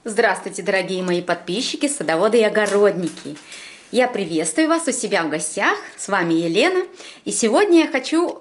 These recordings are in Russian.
Здравствуйте, дорогие мои подписчики, садоводы и огородники. Я приветствую вас у себя в гостях. С вами Елена. И сегодня я хочу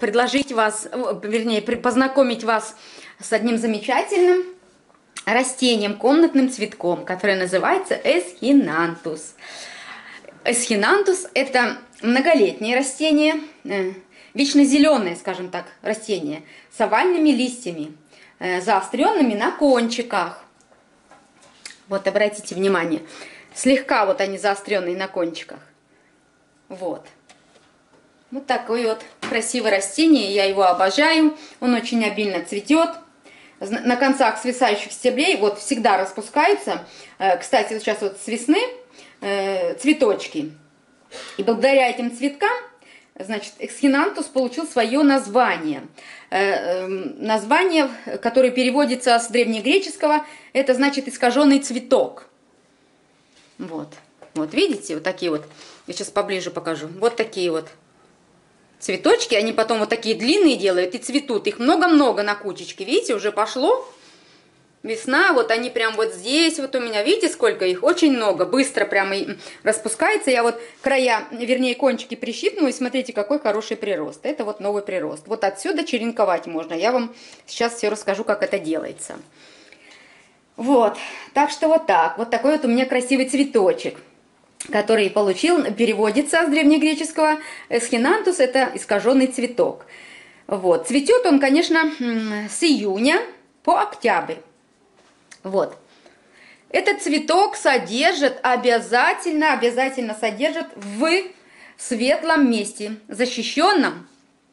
познакомить вас с одним замечательным растением, комнатным цветком, которое называется эсхинантус. Эсхинантус – это многолетнее растение, вечно зеленое, скажем так, растение, с овальными листьями, заостренными на кончиках. Вот, обратите внимание, слегка вот они заостренные на кончиках. Вот. Вот такое вот красивое растение, я его обожаю, он очень обильно цветет. На концах свисающих стеблей вот всегда распускаются, кстати, вот сейчас вот с весны, цветочки. И благодаря этим цветкам, значит, эсхинантус получил свое название. Название, которое переводится с древнегреческого, это значит искаженный цветок. Вот. Вот видите, вот такие вот, я сейчас поближе покажу, вот такие вот цветочки, они потом вот такие длинные делают и цветут, их много-много на кучечке, видите, уже пошло. Весна, вот они прям вот здесь вот у меня, видите, сколько их? Очень много, быстро прямо распускается. Я вот края, вернее, кончики прищипнула, и смотрите, какой хороший прирост. Это вот новый прирост. Вот отсюда черенковать можно. Я вам сейчас все расскажу, как это делается. Вот, так что вот так. Вот такой вот у меня красивый цветочек, который переводится с древнегреческого. Эсхинантус – это искаженный цветок. Вот, цветет он, конечно, с июня по октябрь. Вот. Этот цветок содержит, обязательно содержит в светлом месте, защищенном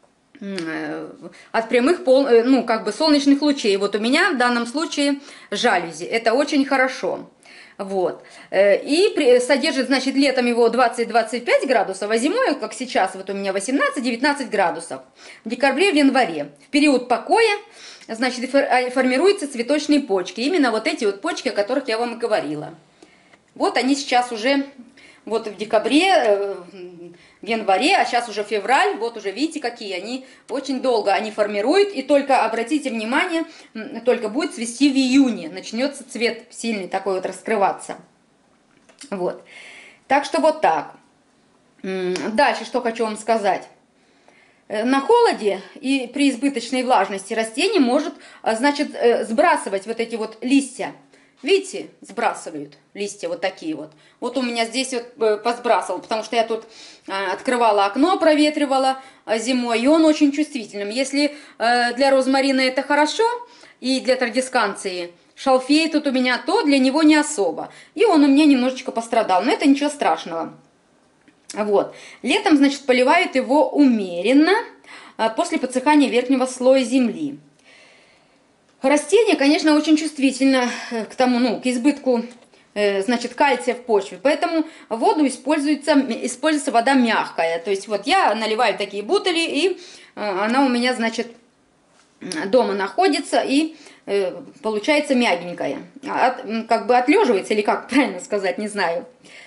от прямых, солнечных лучей. Вот у меня в данном случае жалюзи. Это очень хорошо. Вот. И содержит, значит, летом его 20-25 градусов, а зимой, как сейчас, вот у меня 18-19 градусов. В декабре, в январе. В период покоя, значит, формируются цветочные почки. Именно вот эти вот почки, о которых я вам и говорила. Вот они сейчас уже, вот в декабре, в январе, а сейчас уже февраль, вот уже видите, какие они, очень долго они формируют. И только, обратите внимание, только будет цвести в июне, начнется цвет сильный такой вот раскрываться. Вот. Так что вот так. Дальше, что хочу вам сказать. На холоде и при избыточной влажности растение может, значит, сбрасывать вот эти вот листья. Видите, сбрасывают листья вот такие вот. Вот у меня здесь вот посбрасывал, потому что я тут открывала окно, проветривала зимой, и он очень чувствительным. Если для розмарина это хорошо, и для традисканции шалфей тут у меня, то для него не особо. И он у меня немножечко пострадал, но это ничего страшного. Вот. Летом, значит, поливают его умеренно, после подсыхания верхнего слоя земли. Растение, конечно, очень чувствительно к тому, к избытку, значит, кальция в почве, поэтому в воду используется вода мягкая. То есть вот я наливаю такие бутыли, и она у меня, значит, дома находится и получается мягенькая. Как бы отлеживается, или как правильно сказать, не знаю.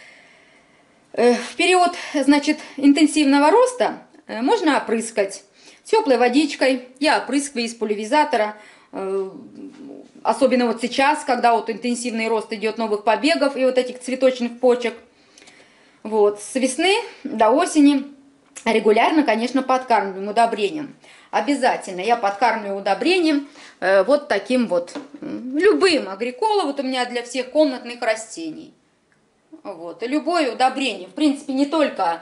В период, значит, интенсивного роста можно опрыскать теплой водичкой. Я опрыскиваю из пульверизатора. Особенно вот сейчас, когда вот интенсивный рост идет новых побегов и вот этих цветочных почек. Вот. С весны до осени регулярно, конечно, подкармливаем удобрением. Обязательно я подкармливаю удобрением вот таким вот, любым агрикола, вот у меня для всех комнатных растений. Вот. И любое удобрение, в принципе, не только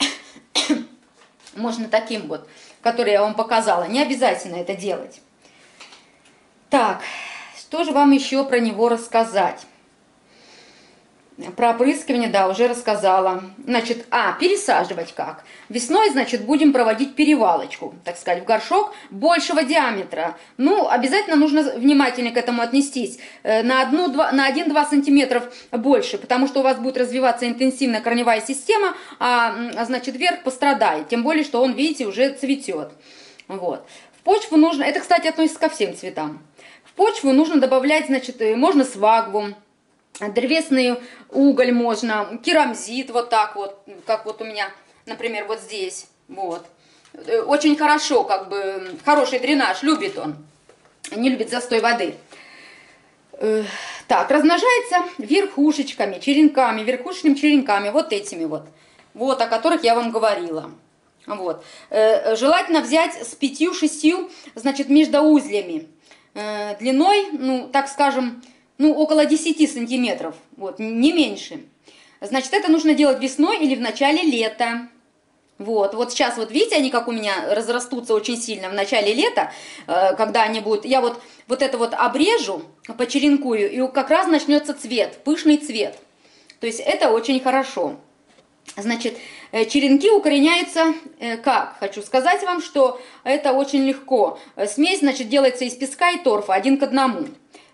можно таким вот, который я вам показала, не обязательно это делать. Так, что же вам еще про него рассказать? Про опрыскивание, да, уже рассказала. Значит, пересаживать как? Весной, значит, будем проводить перевалочку, так сказать, в горшок большего диаметра. Ну, обязательно нужно внимательно к этому отнестись. На 1-2 сантиметров больше, потому что у вас будет развиваться интенсивно корневая система, значит, верх пострадает. Тем более, что он, видите, уже цветет. Вот. В почву нужно, это, кстати, относится ко всем цветам. В почву нужно добавлять, значит, можно свагву, древесный уголь можно, керамзит, вот так вот, как вот у меня, например, вот здесь, вот. Очень хорошо, как бы, хороший дренаж, любит он, не любит застой воды. Так, размножается верхушечками, черенками, верхушечными черенками, вот этими вот. Вот, о которых я вам говорила. Вот. Желательно взять с 5-6, значит, междоузлями. Длиной, ну, так скажем, ну, около 10 сантиметров, вот, не меньше. Значит, это нужно делать весной или в начале лета. Вот, вот сейчас, вот видите, они как у меня разрастутся очень сильно в начале лета, когда они будут, я вот это вот обрежу, почеренкую, и как раз начнется цвет, пышный цвет. То есть это очень хорошо. Значит, черенки укореняются как? Хочу сказать вам, что это очень легко. Смесь, значит, делается из песка и торфа 1 к 1.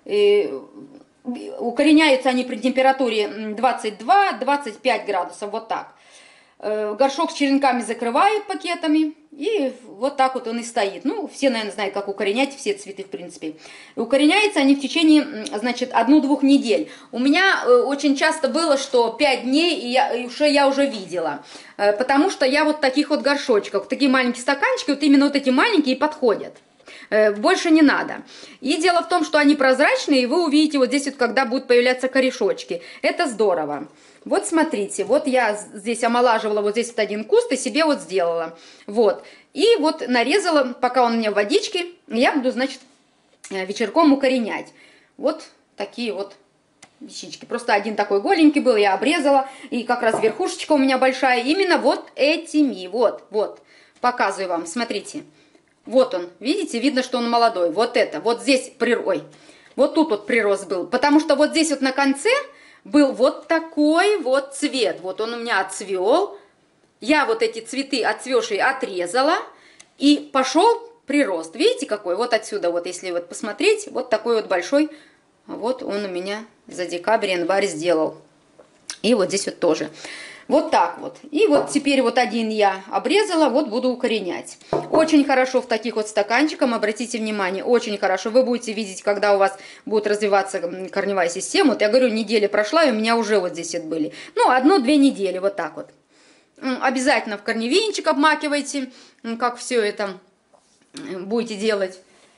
Укореняются они при температуре 22-25 градусов, вот так. Горшок с черенками закрывают пакетами, и вот так вот он и стоит. Ну, все, наверное, знают, как укоренять все цветы, в принципе. И укореняются они в течение, значит, 1-2 недель. У меня очень часто было, что 5 дней, и я уже видела. Потому что я вот таких вот горшочков, такие маленькие стаканчики, вот именно вот эти маленькие подходят. Больше не надо. И дело в том, что они прозрачные, и вы увидите вот здесь вот, когда будут появляться корешочки. Это здорово. Вот смотрите, вот я здесь омолаживала вот здесь вот 1 куст и себе вот сделала. Вот. И вот нарезала, пока он у меня в водичке, я буду, значит, вечерком укоренять. Вот такие вот вещички. Просто один такой голенький был, я обрезала. И как раз верхушечка у меня большая. Именно вот этими. Вот, вот. Показываю вам, смотрите. Вот он, видите, видно, что он молодой. Вот это, вот здесь, ой, вот тут вот прирост был. Потому что вот здесь вот на конце был вот такой вот цвет. Вот он у меня отцвел. Я вот эти цветы отцвевшие отрезала. И пошел прирост. Видите какой? Вот отсюда вот, если вот посмотреть, вот такой вот большой. Вот он у меня за декабрь, январь сделал. И вот здесь вот тоже. Вот так вот. И вот теперь вот один я обрезала, вот буду укоренять. Очень хорошо в таких вот стаканчиках, обратите внимание, очень хорошо. Вы будете видеть, когда у вас будет развиваться корневая система. Вот я говорю, неделя прошла, и у меня уже вот здесь вот были. Ну, 1-2 недели, вот так вот. Обязательно в корневинчик обмакивайте, как все это будете делать.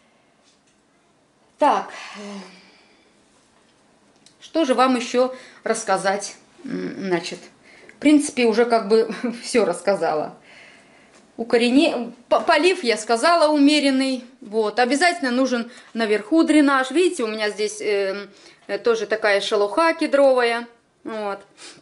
Так, что же вам еще рассказать, значит... В принципе, уже как бы все рассказала. Полив я сказала умеренный. Вот. Обязательно нужен наверху дренаж. Видите, у меня здесь тоже такая шелуха кедровая. Вот.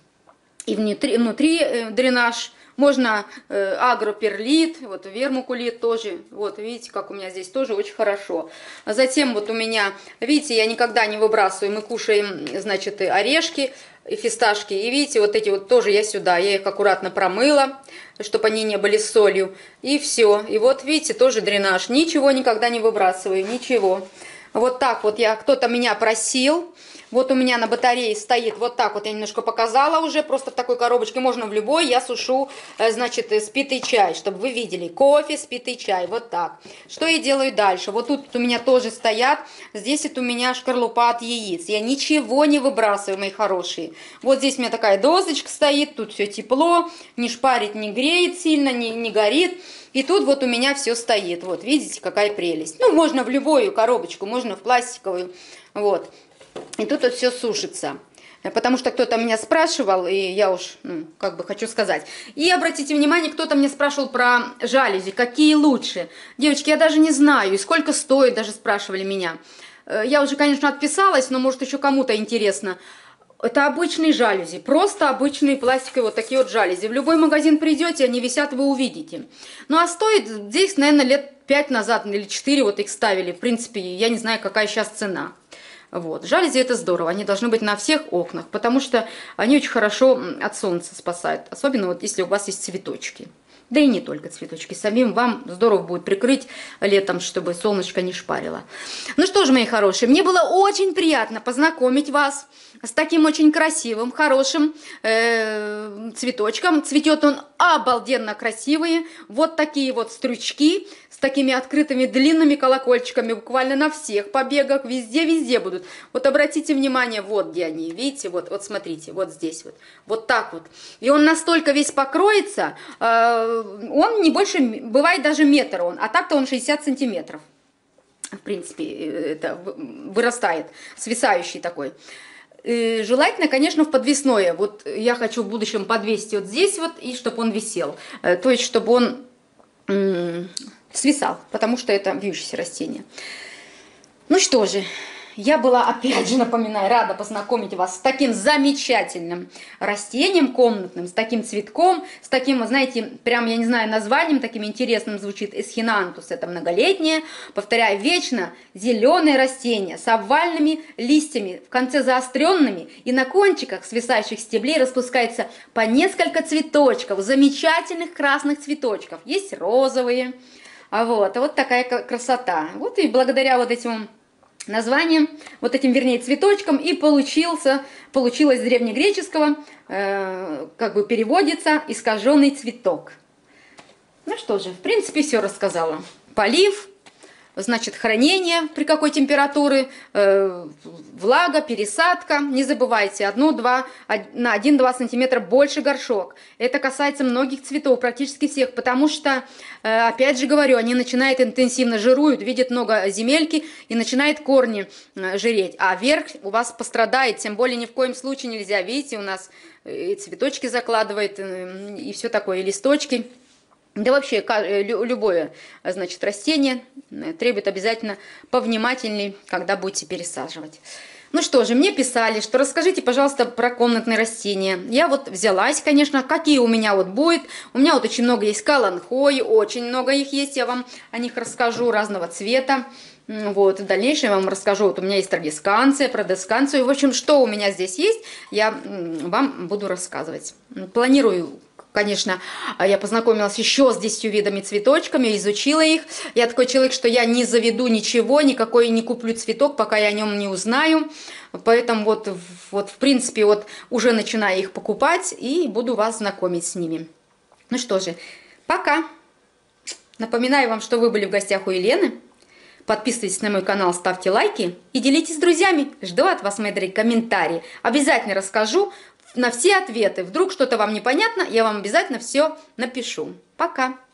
И внутри дренаж. Можно агроперлит, вот вермукулит тоже. Вот видите, как у меня здесь тоже очень хорошо. А затем вот у меня, видите, я никогда не выбрасываю. Мы кушаем, значит, орешки и фисташки. И видите, вот эти вот тоже я сюда. Я их аккуратно промыла, чтобы они не были с солью. И все. И вот видите, тоже дренаж. Ничего никогда не выбрасываю, ничего. Вот так вот кто-то меня просил. Вот у меня на батарее стоит вот так вот, я немножко показала уже, просто в такой коробочке, можно в любой, я сушу, значит, спитый чай, чтобы вы видели, кофе, спитый чай, вот так. Что я делаю дальше? Вот тут у меня тоже стоят, здесь это у меня шкарлупа от яиц, я ничего не выбрасываю, мои хорошие. Вот здесь у меня такая досочка стоит, тут все тепло, не шпарит, не греет сильно, не горит. И тут вот у меня все стоит, вот, видите, какая прелесть. Ну, можно в любую коробочку, можно в пластиковую, вот. И тут вот все сушится. Потому что кто-то меня спрашивал, и я уж, как бы хочу сказать. И обратите внимание, кто-то мне спрашивал про жалюзи, какие лучше. Девочки, я даже не знаю, и сколько стоит, даже спрашивали меня. Я уже, конечно, отписалась, но, может, еще кому-то интересно. Это обычные жалюзи, просто обычные пластиковые вот такие вот жалюзи. В любой магазин придете, они висят, вы увидите. Ну, а стоит здесь, наверное, лет 5 назад или 4 вот их ставили. В принципе, я не знаю, какая сейчас цена. Вот. Жалюзи это здорово, они должны быть на всех окнах, потому что они очень хорошо от солнца спасают, особенно вот если у вас есть цветочки. Да и не только цветочки, самим вам здорово будет прикрыть летом, чтобы солнышко не шпарило. Ну что ж, мои хорошие, мне было очень приятно познакомить вас с таким очень красивым, хорошим цветочком. Цветет он обалденно красивый, вот такие вот стручки с такими открытыми длинными колокольчиками, буквально на всех побегах, везде будут. Вот обратите внимание, вот где они, видите, вот смотрите, вот здесь вот так вот. И он настолько весь покроется, он не больше, бывает даже метр он, а так-то он 60 сантиметров. в принципе, это вырастает, свисающий такой. Желательно, конечно, в подвесное. Вот я хочу в будущем подвесить вот здесь вот, и чтобы он висел. То есть, чтобы он свисал, потому что это вьющееся растение. Ну что же, я была, опять же, напоминаю, рада познакомить вас с таким замечательным растением комнатным, с таким цветком, с таким, знаете, прям, я не знаю, названием таким интересным звучит, эсхинантус. Это многолетнее, повторяю, вечно зеленое растение с овальными листьями, в конце заостренными, и на кончиках свисающих стеблей распускается по несколько цветочков, замечательных красных цветочков. Есть розовые, вот такая красота. Вот и благодаря вот этим названием, вот этим, вернее, цветочком, и получилось с древнегреческого, как бы переводится, искаженный цветок. Ну что же, в принципе, все рассказала. Полив, значит, хранение при какой температуре, влага, пересадка. Не забывайте, на 1-2 сантиметра больше горшок. Это касается многих цветов, практически всех, потому что, опять же говорю, они начинают интенсивно жируют, видят много земельки и начинают корни жиреть. А верх у вас пострадает, тем более ни в коем случае нельзя. Видите, у нас и цветочки закладывает, и все такое, и листочки. Да вообще любое, значит, растение требует обязательно повнимательней, когда будете пересаживать. Ну что же, мне писали, что расскажите, пожалуйста, про комнатные растения. Я вот взялась, конечно, какие у меня вот будет. У меня вот очень много есть каланхои, очень много их есть, я вам о них расскажу, разного цвета. Вот, в дальнейшем я вам расскажу, вот у меня есть традисканция, продесканцию. В общем, что у меня здесь есть, я вам буду рассказывать. Планирую. Конечно, я познакомилась еще с 10 видами цветочками, изучила их. Я такой человек, что я не заведу ничего, никакой не куплю цветок, пока я о нем не узнаю. Поэтому вот в принципе, вот уже начинаю их покупать и буду вас знакомить с ними. Ну что же, пока. Напоминаю вам, что вы были в гостях у Елены. Подписывайтесь на мой канал, ставьте лайки и делитесь с друзьями. Жду от вас, мои дорогие, комментарии. Обязательно расскажу на все ответы. Вдруг что-то вам непонятно, я вам обязательно все напишу. Пока!